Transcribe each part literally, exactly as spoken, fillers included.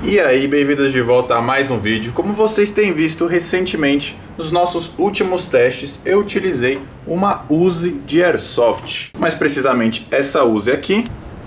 E aí, bem-vindos de volta a mais um vídeo. Como vocês têm visto recentemente, nos nossos últimos testes, eu utilizei uma Uzi de Airsoft. Mais precisamente, essa Uzi aqui.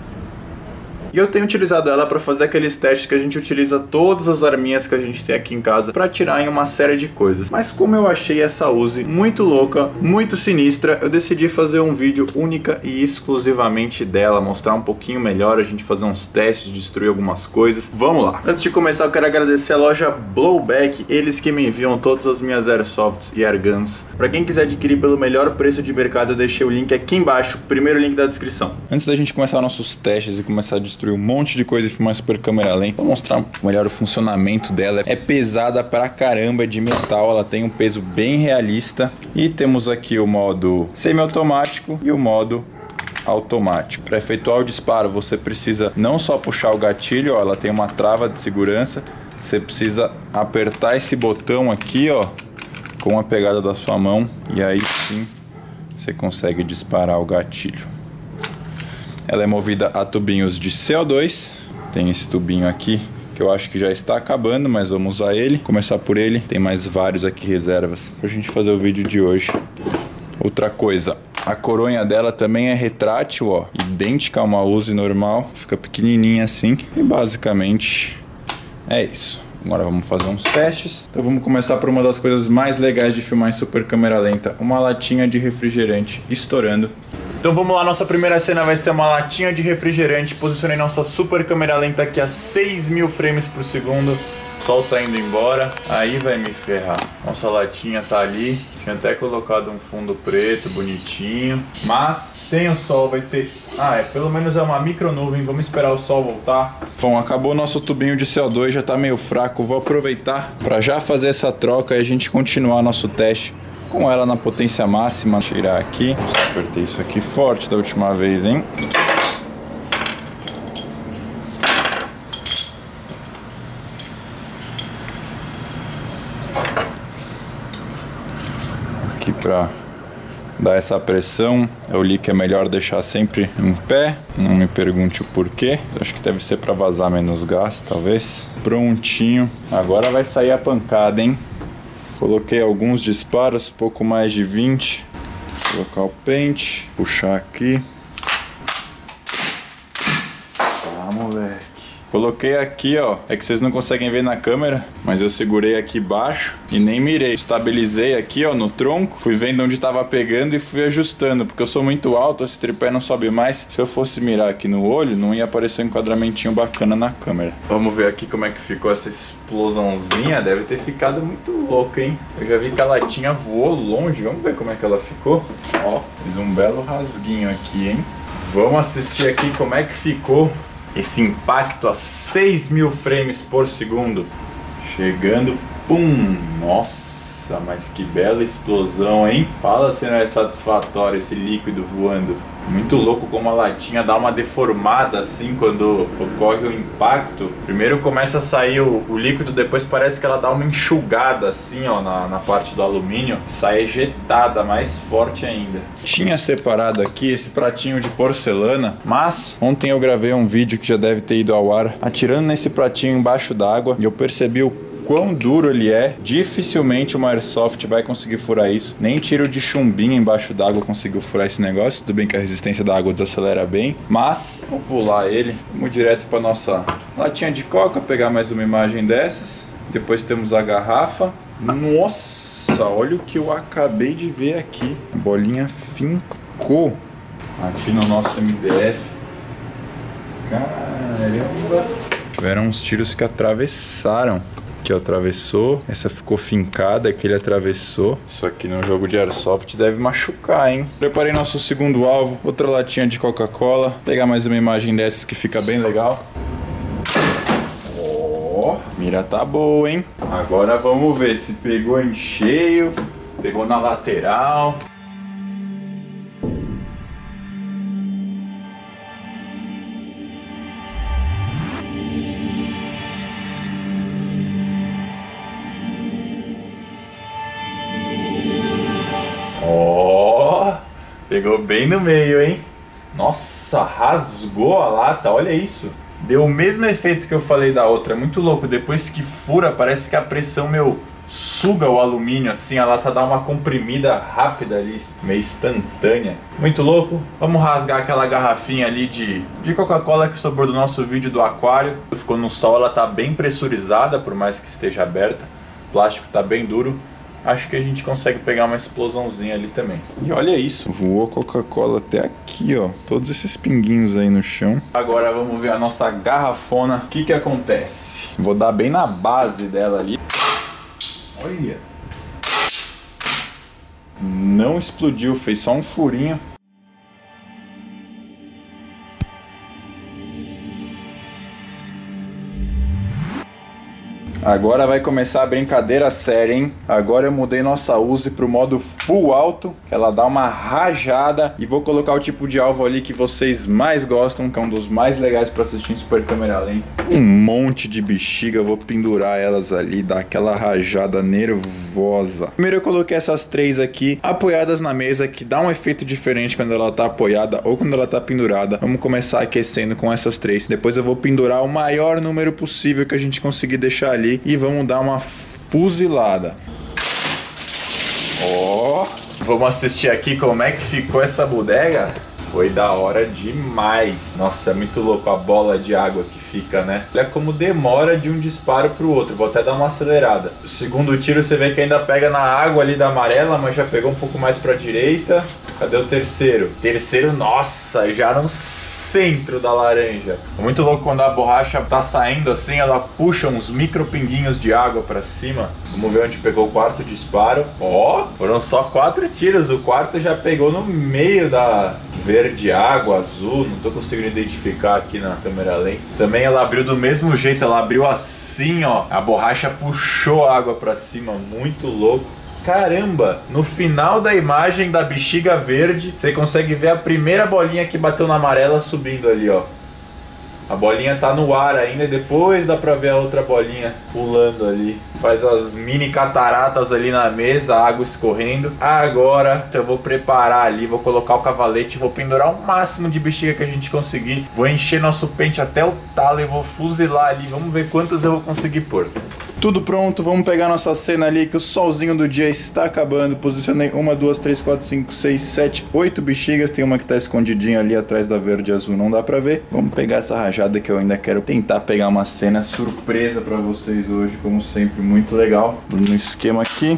E eu tenho utilizado ela para fazer aqueles testes que a gente utiliza todas as arminhas que a gente tem aqui em casa para atirar em uma série de coisas. Mas como eu achei essa Uzi muito louca, muito sinistra, eu decidi fazer um vídeo única e exclusivamente dela, mostrar um pouquinho melhor, a gente fazer uns testes, destruir algumas coisas. Vamos lá! Antes de começar, eu quero agradecer a loja Blowback, eles que me enviam todas as minhas Airsofts e Airguns. Para quem quiser adquirir pelo melhor preço de mercado, eu deixei o link aqui embaixo, primeiro link da descrição. Antes da gente começar nossos testes e começar a destruir um monte de coisa e filmar super câmera lenta, vou mostrar melhor o funcionamento dela. É pesada pra caramba, é de metal, ela tem um peso bem realista. E temos aqui o modo semiautomático e o modo automático. Para efetuar o disparo, você precisa não só puxar o gatilho, ó, ela tem uma trava de segurança. Você precisa apertar esse botão aqui, ó, com a pegada da sua mão, e aí sim você consegue disparar o gatilho. Ela é movida a tubinhos de C O dois. Tem esse tubinho aqui que eu acho que já está acabando, mas vamos usar ele. Começar por ele. Tem mais vários aqui reservas pra gente fazer o vídeo de hoje. Outra coisa, a coronha dela também é retrátil, ó, idêntica a uma Uzi normal. Fica pequenininha assim. E basicamente é isso. Agora vamos fazer uns testes. Então vamos começar por uma das coisas mais legais de filmar em super câmera lenta. Uma latinha de refrigerante estourando. Então vamos lá, nossa primeira cena vai ser uma latinha de refrigerante. Posicionei nossa super câmera lenta aqui a seis mil frames por segundo. O sol tá indo embora, aí vai me ferrar. Nossa latinha tá ali. Tinha até colocado um fundo preto, bonitinho. Mas sem o sol vai ser... Ah, é, pelo menos é uma micro nuvem. Vamos esperar o sol voltar. Bom, acabou o nosso tubinho de C O dois, já tá meio fraco. Vou aproveitar para já fazer essa troca e a gente continuar nosso teste com ela na potência máxima. Tirar aqui. Só apertei isso aqui forte da última vez, hein? Aqui pra dar essa pressão. Eu li que é melhor deixar sempre em pé. Não me pergunte o porquê. Acho que deve ser pra vazar menos gás, talvez. Prontinho. Agora vai sair a pancada, hein? Coloquei alguns disparos, pouco mais de vinte. Vou colocar o pente, puxar aqui. Tá, moleque. Coloquei aqui, ó. É que vocês não conseguem ver na câmera, mas eu segurei aqui baixo e nem mirei. Estabilizei aqui, ó, no tronco. Fui vendo onde tava pegando e fui ajustando, porque eu sou muito alto, esse tripé não sobe mais. Se eu fosse mirar aqui no olho, não ia aparecer um enquadramentinho bacana na câmera. Vamos ver aqui como é que ficou essa explosãozinha. Deve ter ficado muito louco, hein? Eu já vi que a latinha voou longe. Vamos ver como é que ela ficou. Ó, fiz um belo rasguinho aqui, hein? Vamos assistir aqui como é que ficou esse impacto a seis mil frames por segundo. Chegando, pum! Nossa, mas que bela explosão, hein? Fala se não é satisfatório esse líquido voando. Muito louco como a latinha dá uma deformada assim quando ocorre o impacto. Primeiro começa a sair o, o líquido, depois parece que ela dá uma enxugada assim, ó, na, na parte do alumínio. Sai ejetada, mais forte ainda. Tinha separado aqui esse pratinho de porcelana, mas ontem eu gravei um vídeo que já deve ter ido ao ar, atirando nesse pratinho embaixo d'água, e eu percebi o quão duro ele é. Dificilmente uma Airsoft vai conseguir furar isso. Nem tiro de chumbinho embaixo d'água conseguiu furar esse negócio. Tudo bem que a resistência da água desacelera bem, mas vamos pular ele. Vamos direto para nossa latinha de coca, pegar mais uma imagem dessas. Depois temos a garrafa. Nossa, olha o que eu acabei de ver aqui. A bolinha fincou aqui no nosso M D F. Caramba. Tiveram uns tiros que atravessaram. Que atravessou, essa ficou fincada, aquele atravessou. Isso aqui no jogo de Airsoft deve machucar, hein? Preparei nosso segundo alvo, outra latinha de Coca-Cola. Vou pegar mais uma imagem dessas que fica bem legal. Ó, oh, mira tá boa, hein? Agora vamos ver se pegou em cheio, pegou na lateral. Ó, oh, pegou bem no meio, hein? Nossa, rasgou a lata, olha isso. deu o mesmo efeito que eu falei da outra. Muito louco. Depois que fura, parece que a pressão, meu, suga o alumínio, assim, a lata dá uma comprimida rápida ali, meio instantânea. Muito louco. Vamos rasgar aquela garrafinha ali de, de Coca-Cola que sobrou do nosso vídeo do aquário. Ficou no sol, ela tá bem pressurizada, por mais que esteja aberta. O plástico tá bem duro. Acho que a gente consegue pegar uma explosãozinha ali também. E olha isso, voou a Coca-Cola até aqui, ó. Todos esses pinguinhos aí no chão. Agora vamos ver a nossa garrafona. O que que acontece? Vou dar bem na base dela ali. Olha. Não explodiu, fez só um furinho. Agora vai começar a brincadeira séria, hein? Agora eu mudei nossa Uzi pro modo full alto, que ela dá uma rajada. E vou colocar o tipo de alvo ali que vocês mais gostam, que é um dos mais legais para assistir em super câmera lenta. Um monte de bexiga, vou pendurar elas ali, dar aquela rajada nervosa. Primeiro eu coloquei essas três aqui, apoiadas na mesa, que dá um efeito diferente quando ela tá apoiada ou quando ela tá pendurada. Vamos começar aquecendo com essas três. Depois eu vou pendurar o maior número possível que a gente conseguir deixar ali. E vamos dar uma fuzilada. Ó, oh, vamos assistir aqui como é que ficou essa bodega. Foi da hora demais. Nossa, é muito louco a bola de água que fica, né? Olha como demora de um disparo pro outro. Vou até dar uma acelerada. O segundo tiro você vê que ainda pega na água ali da amarela, mas já pegou um pouco mais pra direita. Cadê o terceiro? Terceiro, nossa, já no centro da laranja. É muito louco quando a borracha tá saindo assim, ela puxa uns micro pinguinhos de água pra cima. Vamos ver onde pegou o quarto disparo. Ó, oh, foram só quatro tiros. O quarto já pegou no meio da verde água, azul. Não tô conseguindo identificar aqui na câmera lenta. Também ela abriu do mesmo jeito, ela abriu assim, ó. A borracha puxou a água pra cima, muito louco. Caramba, no final da imagem da bexiga verde, você consegue ver a primeira bolinha que bateu na amarela subindo ali, ó. A bolinha tá no ar ainda e depois dá pra ver a outra bolinha pulando ali. Faz as mini cataratas ali na mesa, a água escorrendo. Agora eu vou preparar ali, vou colocar o cavalete, vou pendurar o máximo de bexiga que a gente conseguir. Vou encher nosso pente até o talo e vou fuzilar ali. Vamos ver quantas eu vou conseguir pôr. Tudo pronto, vamos pegar nossa cena ali que o solzinho do dia está acabando. Posicionei uma, duas, três, quatro, cinco, seis, sete, oito bexigas. Tem uma que tá escondidinha ali atrás da verde e azul, não dá pra ver. Vamos pegar essa rajada que eu ainda quero tentar pegar uma cena surpresa pra vocês hoje, como sempre, muito legal. No esquema aqui.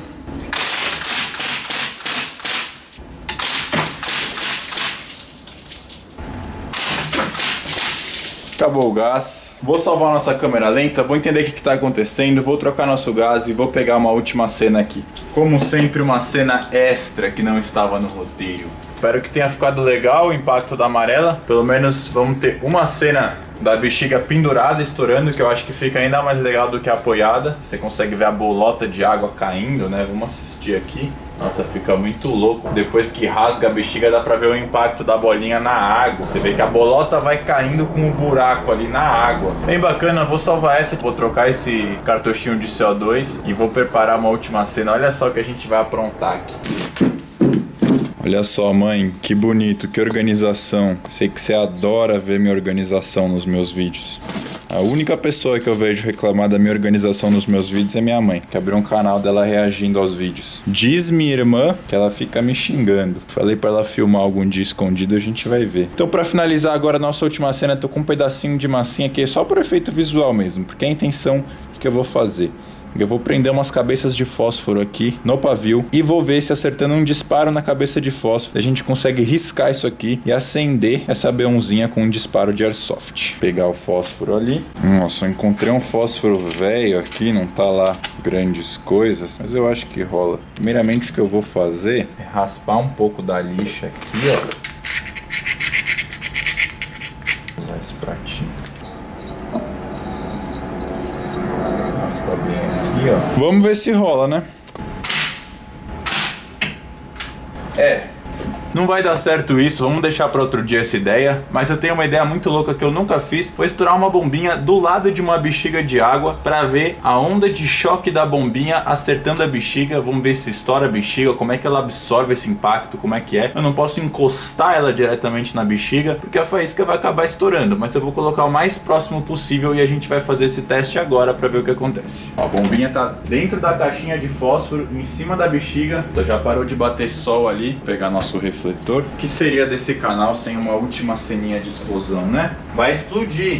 Acabou o gás. Vou salvar nossa câmera lenta, vou entender o que está acontecendo, vou trocar nosso gás e vou pegar uma última cena aqui. Como sempre, uma cena extra que não estava no roteiro. Espero que tenha ficado legal o impacto da amarela. Pelo menos vamos ter uma cena da bexiga pendurada, estourando, que eu acho que fica ainda mais legal do que a apoiada. Você consegue ver a bolota de água caindo, né? Vamos assistir aqui. Nossa, fica muito louco. Depois que rasga a bexiga, dá pra ver o impacto da bolinha na água. Você vê que a bolota vai caindo com um buraco ali na água. Bem bacana, vou salvar essa. Vou trocar esse cartuchinho de C O dois e vou preparar uma última cena. Olha só o que a gente vai aprontar aqui. Olha só, mãe, que bonito, que organização. Sei que você adora ver minha organização nos meus vídeos. A única pessoa que eu vejo reclamar da minha organização nos meus vídeos é minha mãe, que abriu um canal dela reagindo aos vídeos. Diz minha irmã que ela fica me xingando. Falei pra ela filmar algum dia escondido, a gente vai ver. Então, pra finalizar agora a nossa última cena, tô com um pedacinho de massinha aqui, só por efeito visual mesmo, porque é a intenção que eu vou fazer. Eu vou prender umas cabeças de fósforo aqui no pavio e vou ver se acertando um disparo na cabeça de fósforo a gente consegue riscar isso aqui e acender essa B umzinha com um disparo de airsoft. Pegar o fósforo ali. Nossa, eu encontrei um fósforo velho aqui, não tá lá grandes coisas, mas eu acho que rola. Primeiramente o que eu vou fazer é raspar um pouco da lixa aqui, ó. Vou usar esse pratinho. Raspa bem aqui, ó. Vamos ver se rola, né? É, Não vai dar certo isso, vamos deixar para outro dia essa ideia, mas eu tenho uma ideia muito louca que eu nunca fiz, foi estourar uma bombinha do lado de uma bexiga de água para ver a onda de choque da bombinha acertando a bexiga. Vamos ver se estoura a bexiga, como é que ela absorve esse impacto, como é que é. Eu não posso encostar ela diretamente na bexiga, porque a faísca vai acabar estourando, mas eu vou colocar o mais próximo possível e a gente vai fazer esse teste agora para ver o que acontece. Ó, a bombinha tá dentro da caixinha de fósforo, em cima da bexiga, então já parou de bater sol ali. Vou pegar nosso refletor. O que seria desse canal sem uma última ceninha de explosão, né? Vai explodir!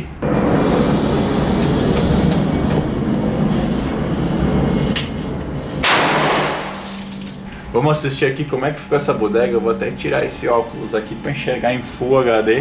Vamos assistir aqui como é que ficou essa bodega. Eu vou até tirar esse óculos aqui para enxergar em Full H D.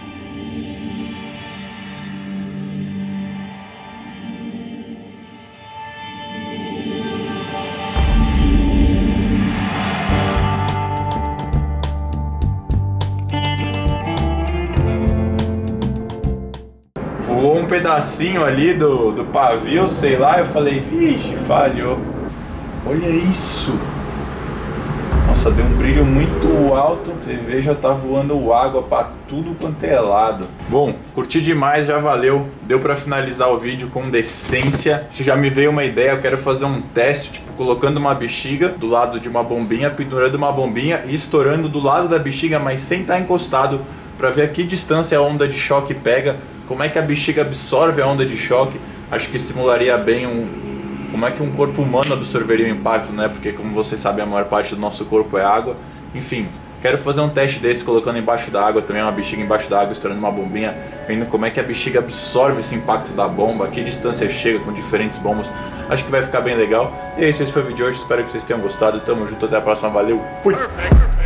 Voou um pedacinho ali do, do pavio, sei lá. Eu falei, vixe, falhou. Olha isso! Nossa, deu um brilho muito alto. Você vê, já tá voando água pra tudo quanto é lado. Bom, curti demais, já valeu. Deu pra finalizar o vídeo com decência. Se já me veio uma ideia, eu quero fazer um teste, tipo, colocando uma bexiga do lado de uma bombinha, pendurando uma bombinha e estourando do lado da bexiga, mas sem estar encostado, pra ver a que distância a onda de choque pega, como é que a bexiga absorve a onda de choque. Acho que simularia bem um... como é que um corpo humano absorveria o impacto, né? Porque, como vocês sabem, a maior parte do nosso corpo é água. Enfim, quero fazer um teste desse colocando embaixo da água, também uma bexiga embaixo da água, estourando uma bombinha, vendo como é que a bexiga absorve esse impacto da bomba, a que distância chega com diferentes bombas. Acho que vai ficar bem legal. E é isso, esse foi o vídeo de hoje, espero que vocês tenham gostado. Tamo junto, até a próxima, valeu, fui!